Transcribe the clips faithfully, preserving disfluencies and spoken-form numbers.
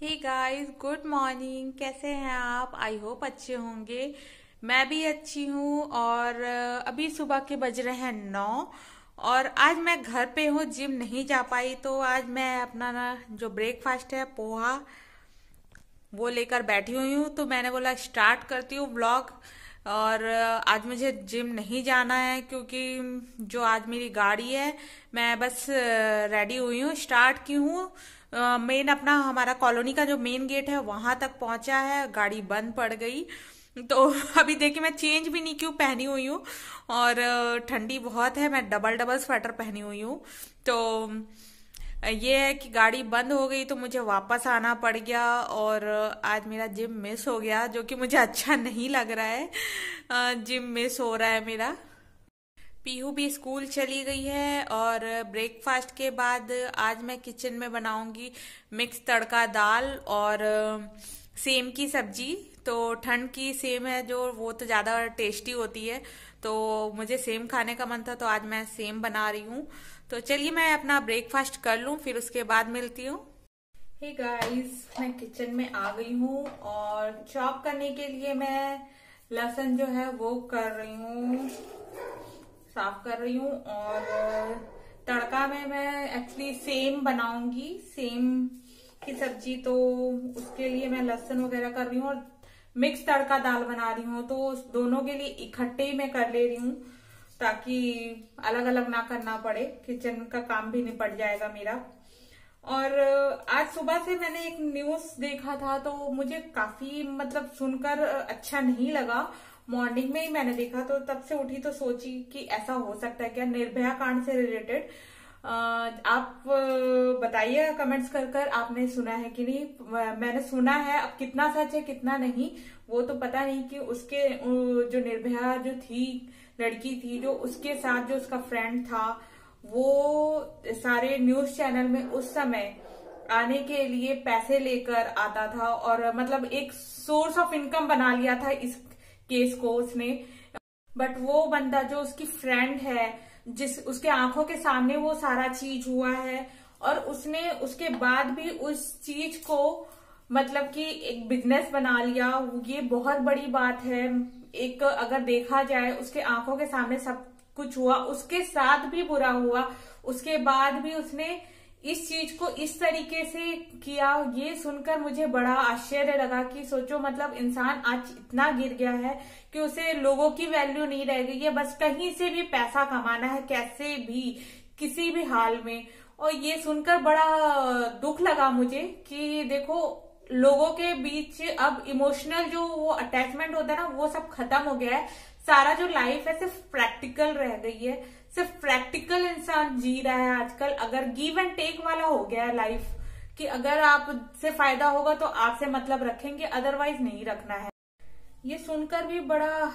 हे guys, good morning. कैसे हैं आप? आई होप अच्छे होंगे। मैं भी अच्छी हूँ। और अ, अभी सुबह के बज रहे हैं नौ। और आज मैं घर पे हूँ, जिम नहीं जा पाई। तो आज मैं अपना ना जो ब्रेकफास्ट है, पोहा, वो लेकर बैठी हुई हूँ। तो मैंने बोला स्टार्ट करती हूँ व्लॉग। और अ, आज मुझे जिम नहीं जाना है, क्योंकि जो आज मेरी गाड़ी है, मैं बस रेडी हुई हूँ, स्टार्ट की हूँ। मेन अपना हमारा कॉलोनी का जो मेन गेट है वहां तक पहुंचा है, गाड़ी बंद पड़ गई। तो अभी देखिए, मैं चेंज भी नहीं क्यों पहनी हुई हूँ। और अ, ठंडी बहुत है, मैं डबल डबल स्वेटर पहनी हुई हूँ। तो ये है कि गाड़ी बंद हो गई, तो मुझे वापस आना पड़ गया। और आज मेरा जिम मिस हो गया, जो कि मुझे अच्छा नहीं लग रहा है। अ, जिम मिस हो रहा है मेरा। पीहू भी स्कूल चली गई है। और ब्रेकफास्ट के बाद आज मैं किचन में बनाऊंगी मिक्स तड़का दाल और अ, सेम की सब्जी। तो ठंड की सेम है जो, वो तो ज़्यादा टेस्टी होती है। तो मुझे सेम खाने का मन था, तो आज मैं सेम बना रही हूँ। तो चलिए मैं अपना ब्रेकफास्ट कर लूँ, फिर उसके बाद मिलती हूँ। हे गाइस, मैं किचन में आ गई हूँ। और चॉप करने के लिए मैं लहसुन जो है वो कर रही हूँ, साफ कर रही हूँ। और तड़का में मैं एक्चुअली सेम बनाऊंगी, सेम की सब्जी। तो उसके लिए मैं लहसुन वगैरह कर रही हूँ और मिक्स तड़का दाल बना रही हूँ। तो उस दोनों के लिए इकट्ठे ही मैं कर ले रही हूँ, ताकि अलग अलग ना करना पड़े, किचन का काम भी निपट जाएगा मेरा। और आज सुबह से मैंने एक न्यूज देखा था, तो मुझे काफी मतलब सुनकर अच्छा नहीं लगा। मॉर्निंग में ही मैंने देखा, तो तब से उठी तो सोची कि ऐसा हो सकता है क्या, निर्भया कांड से रिलेटेड। आप बताइए कमेंट्स कर कर, आपने सुना है कि नहीं। अ, मैंने सुना है, अब कितना सच है कितना नहीं वो तो पता नहीं। कि उसके अ, जो निर्भया जो थी, लड़की थी, जो उसके साथ जो उसका फ्रेंड था, वो सारे न्यूज चैनल में उस समय आने के लिए पैसे लेकर आता था। और मतलब एक सोर्स ऑफ इनकम बना लिया था इस केस को उसने। बट वो बंदा जो उसकी फ्रेंड है, जिस उसके आंखों के सामने वो सारा चीज हुआ है, और उसने उसके बाद भी उस चीज को मतलब कि एक बिजनेस बना लिया। ये बहुत बड़ी बात है। एक अगर देखा जाए, उसके आंखों के सामने सब कुछ हुआ, उसके साथ भी बुरा हुआ, उसके बाद भी उसने इस चीज को इस तरीके से किया। ये सुनकर मुझे बड़ा आश्चर्य लगा कि सोचो, मतलब इंसान आज इतना गिर गया है कि उसे लोगों की वैल्यू नहीं रह गई है। बस कहीं से भी पैसा कमाना है, कैसे भी, किसी भी हाल में। और ये सुनकर बड़ा दुख लगा मुझे कि देखो, लोगों के बीच अब इमोशनल जो वो अटैचमेंट होता है ना, वो सब खत्म हो गया है। सारा जो लाइफ है सिर्फ प्रैक्टिकल रह गई है। सिर्फ प्रैक्टिकल इंसान जी रहा है आजकल। अगर गिव एंड टेक वाला हो गया है लाइफ, कि अगर आपसे फायदा होगा तो आपसे मतलब रखेंगे, अदरवाइज नहीं रखना है। ये सुनकर भी बड़ा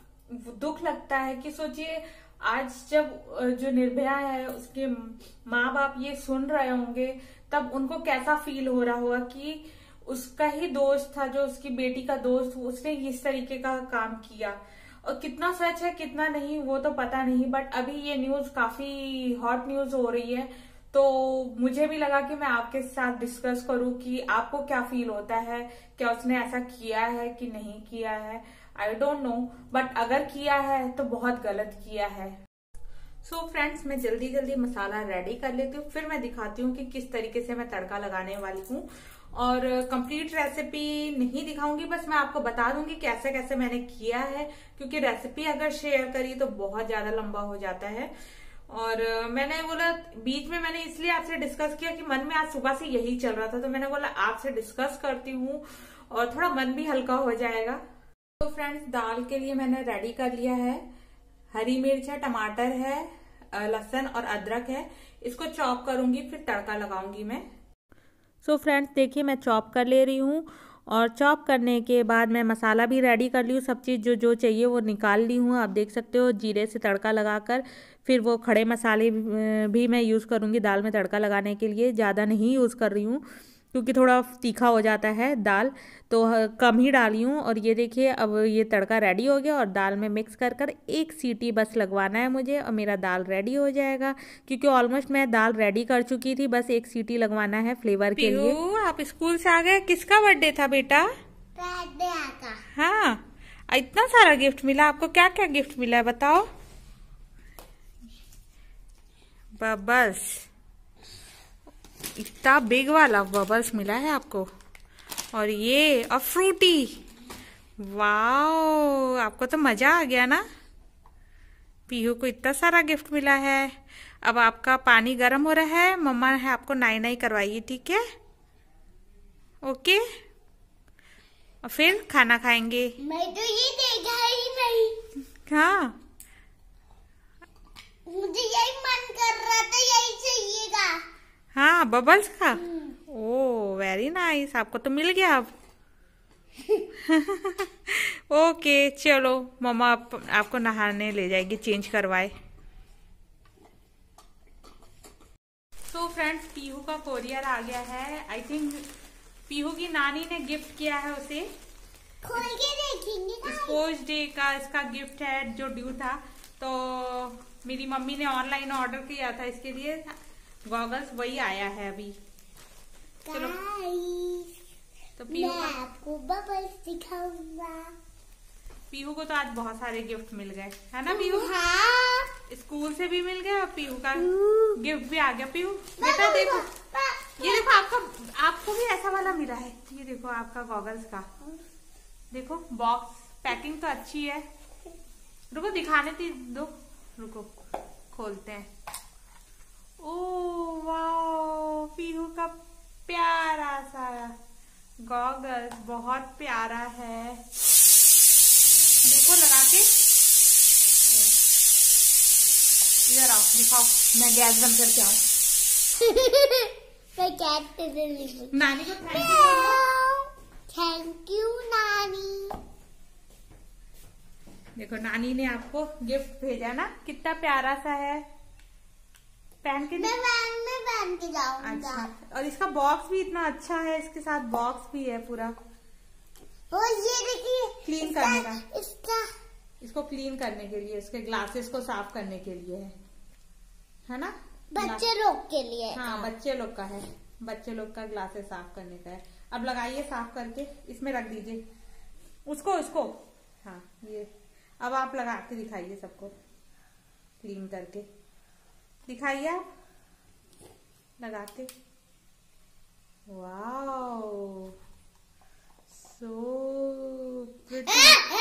दुख लगता है कि सोचिए, आज जब जो निर्भया है उसके माँ बाप ये सुन रहे होंगे, तब उनको कैसा फील हो रहा होगा कि उसका ही दोस्त था, जो उसकी बेटी का दोस्त, उसने इस तरीके का काम किया। और कितना सच है कितना नहीं वो तो पता नहीं, बट अभी ये न्यूज काफी हॉट न्यूज हो रही है। तो मुझे भी लगा कि मैं आपके साथ डिस्कस करूं कि आपको क्या फील होता है, क्या उसने ऐसा किया है कि नहीं किया है। आई डोंट नो, बट अगर किया है तो बहुत गलत किया है। सो so फ्रेंड्स, मैं जल्दी जल्दी मसाला रेडी कर लेती हूँ, फिर मैं दिखाती हूँ कि किस तरीके से मैं तड़का लगाने वाली हूँ। और कंप्लीट रेसिपी नहीं दिखाऊंगी, बस मैं आपको बता दूंगी कैसे कैसे मैंने किया है, क्योंकि रेसिपी अगर शेयर करी तो बहुत ज्यादा लंबा हो जाता है। और मैंने बोला, बीच में मैंने इसलिए आपसे डिस्कस किया कि मन में आज सुबह से यही चल रहा था, तो मैंने बोला आपसे डिस्कस करती हूँ और थोड़ा मन भी हल्का हो जाएगा। तो फ्रेंड्स, दाल के लिए मैंने रेडी कर लिया है। हरी मिर्च है, टमाटर है, लहसुन और अदरक है। इसको चॉप करूंगी, फिर तड़का लगाऊंगी मैं। सो so फ्रेंड्स, देखिए मैं चॉप कर ले रही हूँ। और चॉप करने के बाद मैं मसाला भी रेडी कर ली हूँ, सब चीज़ जो जो चाहिए वो निकाल ली हूँ। आप देख सकते हो, जीरे से तड़का लगाकर फिर वो खड़े मसाले भी मैं यूज़ करूँगी दाल में तड़का लगाने के लिए, ज़्यादा नहीं यूज़ कर रही हूँ। क्योंकि थोड़ा तीखा हो जाता है दाल, तो कम ही डाली हूँ। और ये देखिए अब ये तड़का रेडी हो गया और दाल में मिक्स कर कर एक सीटी बस लगवाना है मुझे और मेरा दाल रेडी हो जाएगा। क्योंकि ऑलमोस्ट मैं दाल रेडी कर चुकी थी, बस एक सीटी लगवाना है फ्लेवर के लिए। आप स्कूल से आ गए? किसका बर्थडे था बेटा? का। हाँ, इतना सारा गिफ्ट मिला आपको। क्या क्या गिफ्ट मिला है बताओ? बबल्स, इतना बिग वाला बबल्स मिला है आपको। और ये और फ्रूटी। वाओ, आपको तो मजा आ गया ना। पीहू को इतना सारा गिफ्ट मिला है। अब आपका पानी गर्म हो रहा है, मम्मा है आपको नाई नाई करवाइए, ठीक है? ओके, और फिर खाना खाएंगे। मैं तो ये देखा ही नहीं। हाँ, मुझे यही मन कर रहा था, यही चाहिएगा। हाँ, बबल्स का। ओ वेरी नाइस, आपको तो मिल गया अब। ओके चलो, मम्मा आप, आपको नहाने ले जाएगी, चेंज करवाए। तो फ्रेंड्स, पीहू का कोरियर आ गया है। आई थिंक पीहू की नानी ने गिफ्ट किया है उसे। खोल के देखेंगे। स्पोर्ट्स डे का इसका गिफ्ट है जो ड्यू था। तो मेरी मम्मी ने ऑनलाइन ऑर्डर किया था इसके लिए गॉगल्स, वही आया है अभी। चलो तो पीहू मैं आपको बबल्स दिखाऊंगा। पीहू को तो आज बहुत सारे गिफ्ट मिल गए, है ना पीहू? हाँ। स्कूल से भी मिल गया और पीहू का गिफ्ट भी आ गया। पीहू बेटा देखो, ये देखो आपका, आपको भी ऐसा वाला मिला है। ये देखो आपका गॉगल्स का, देखो बॉक्स पैकिंग तो अच्छी है। रुको दिखाने दो, रुको खोलते हैं। ओ वाओ, पीहू का प्यारा सा गॉगल्स, बहुत प्यारा है। देखो लगा के, इधर आओ दिखाओ, मैं गैस बंद करके आऊं। नानी को थैंक यू। थैंक यू नानी। देखो नानी ने आपको गिफ्ट भेजा ना, कितना प्यारा सा है। पहन के मैं वैन में पहन के जाऊंगा। अच्छा, और इसका बॉक्स भी इतना अच्छा है, इसके साथ बॉक्स भी है पूरा। वो ये देखिए, क्लीन करने का, इसका इसको क्लीन करने के लिए, इसके ग्लासेस को साफ करने के लिए है, है ना? बच्चे लोग के लिए। हाँ, बच्चे लोग का है, बच्चे लोग का ग्लासेस साफ करने का है। अब लगाइए साफ करके, इसमें रख दीजिए उसको, उसको। हाँ ये, अब आप लगा के दिखाइए सबको, क्लीन करके दिखाइए आप लगा के। Wow so pretty.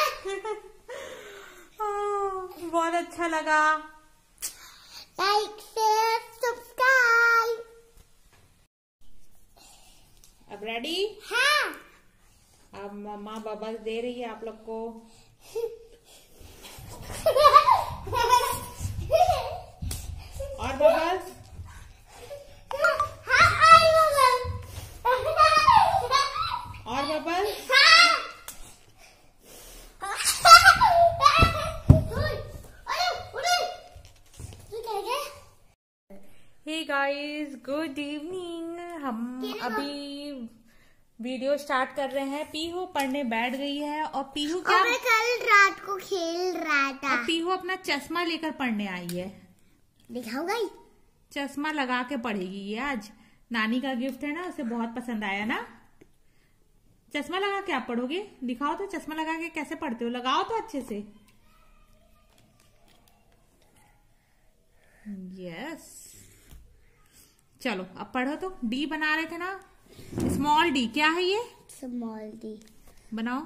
बहुत अच्छा लगा। Like share subscribe. अब रेडी? हाँ। अब मम्मा बबल्स दे रही है आप लोग को। और बबल्स? हाँ, आई बबल्स। और bubbles? Hey guys, good evening. हम अभी वीडियो स्टार्ट कर रहे हैं। पीहू पढ़ने बैठ गई है और पीहू क्या, और कल रात को खेल रहा था। और पीहू अपना चश्मा लेकर पढ़ने आई है। दिखाऊंगा ही। चश्मा लगा के पढ़ेगी ये आज। नानी का गिफ्ट है ना, उसे बहुत पसंद आया ना। चश्मा लगा के आप पढ़ोगे? दिखाओ तो, चश्मा लगा के कैसे पढ़ते हो? लगाओ तो अच्छे से। यस, चलो अब पढ़ो तो। डी बना रहे थे ना, स्मॉल डी। क्या है ये? Small D. बनाओ।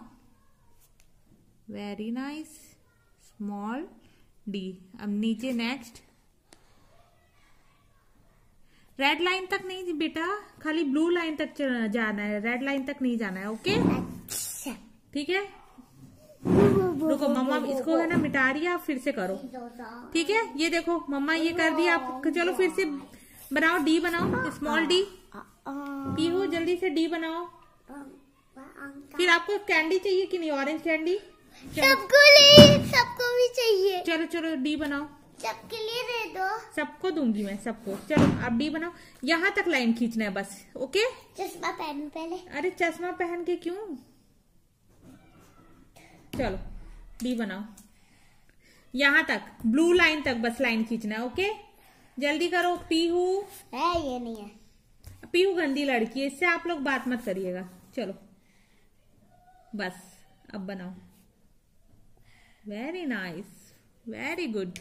Very nice, small D. अब नीचे नेक्स्ट। रेड लाइन तक नहीं बेटा, खाली ब्लू लाइन तक जाना है, रेड लाइन तक नहीं जाना है। ओके अच्छा ठीक है। रुको मम्मा इसको है ना मिटा रही है, आप फिर से करो, ठीक है? ये देखो मम्मा ये कर दी आप। चलो फिर से बनाओ, डी बनाओ, स्मॉल डी। पीहू जल्दी से डी बनाओ। फिर आपको कैंडी चाहिए कि नहीं? ऑरेंज कैंडी सबको ले, सबको भी चाहिए। चलो चलो डी बनाओ। सबके लिए दे दो। सबको दूंगी मैं, सबको। चलो आप डी बनाओ, यहाँ तक लाइन खींचना है बस। ओके, चश्मा पहन पहले। अरे चश्मा पहन के क्यों? चलो डी बनाओ, यहाँ तक ब्लू लाइन तक बस लाइन खींचना है। ओके जल्दी करो। पीहू है ये नहीं है, पीहू गंदी लड़की है, इससे आप लोग बात मत करिएगा। चलो बस अब बनाओ। Very nice, very good.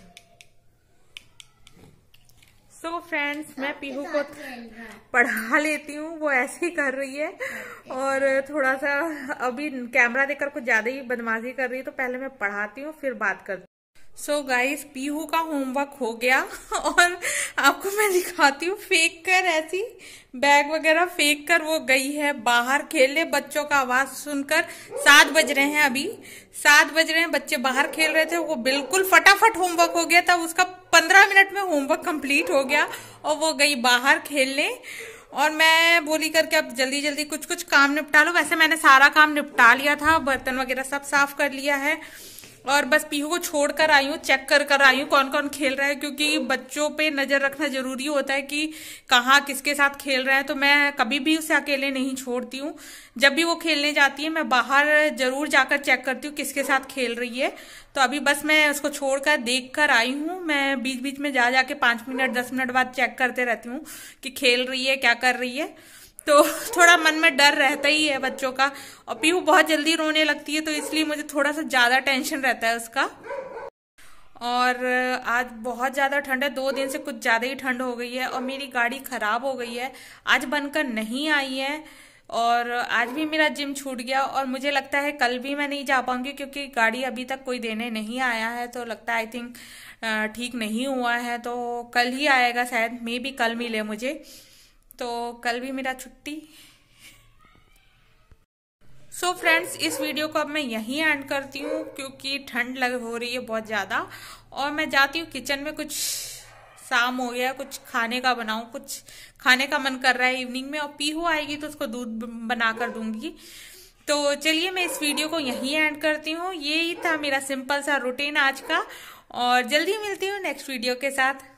So friends, मैं पीहू को पढ़ा लेती हूँ, वो ऐसे ही कर रही है और थोड़ा सा अभी कैमरा देखकर कुछ ज्यादा ही बदमाशी कर रही है, तो पहले मैं पढ़ाती हूँ फिर बात करती हूँ। सो गाइस, पीहू का होमवर्क हो गया और आपको मैं दिखाती हूँ। फेंक कर ऐसी बैग वगैरह फेंक कर वो गई है बाहर खेलने। बच्चों का आवाज सुनकर, सात बज रहे हैं अभी, सात बज रहे हैं, बच्चे बाहर खेल रहे थे। वो बिल्कुल फटाफट होमवर्क हो गया था उसका, पंद्रह मिनट में होमवर्क कंप्लीट हो गया और वो गई बाहर खेलने। और मैं बोली करके अब जल्दी जल्दी कुछ कुछ काम निपटा लो। वैसे मैंने सारा काम निपटा लिया था, बर्तन वगैरह सब साफ कर लिया है और बस पीहू को छोड़ कर आई हूँ, चेक कर कर आई हूँ कौन कौन खेल रहा है, क्योंकि बच्चों पे नजर रखना जरूरी होता है कि कहाँ किसके साथ खेल रहे हैं। तो मैं कभी भी उसे अकेले नहीं छोड़ती हूँ, जब भी वो खेलने जाती है मैं बाहर जरूर जाकर चेक करती हूँ किसके साथ खेल रही है। तो अभी बस मैं उसको छोड़कर देख कर आई हूँ। मैं बीच बीच में जा जाके पांच मिनट दस मिनट बाद चेक करते रहती हूँ कि खेल रही है, क्या कर रही है। तो थोड़ा मन में डर रहता ही है बच्चों का। और पीहू बहुत जल्दी रोने लगती है, तो इसलिए मुझे थोड़ा सा ज्यादा टेंशन रहता है उसका। और आज बहुत ज्यादा ठंड है, दो दिन से कुछ ज्यादा ही ठंड हो गई है। और मेरी गाड़ी खराब हो गई है, आज बनकर नहीं आई है। और आज भी मेरा जिम छूट गया और मुझे लगता है कल भी मैं नहीं जा पाऊंगी, क्योंकि गाड़ी अभी तक कोई देने नहीं आया है। तो लगता है आई थिंक ठीक नहीं हुआ है, तो कल ही आएगा शायद, मे बी कल मिले मुझे। तो कल भी मेरा छुट्टी। सो so फ्रेंड्स, इस वीडियो को अब मैं यहीं एंड करती हूँ, क्योंकि ठंड लग हो रही है बहुत ज्यादा। और मैं जाती हूँ किचन में, कुछ शाम हो गया, कुछ खाने का बनाऊं, कुछ खाने का मन कर रहा है इवनिंग में। और पीहू आएगी तो उसको दूध बना कर दूंगी। तो चलिए मैं इस वीडियो को यहीं एंड करती हूँ। यही था मेरा सिंपल सा रूटीन आज का, और जल्दी मिलती हूँ नेक्स्ट वीडियो के साथ।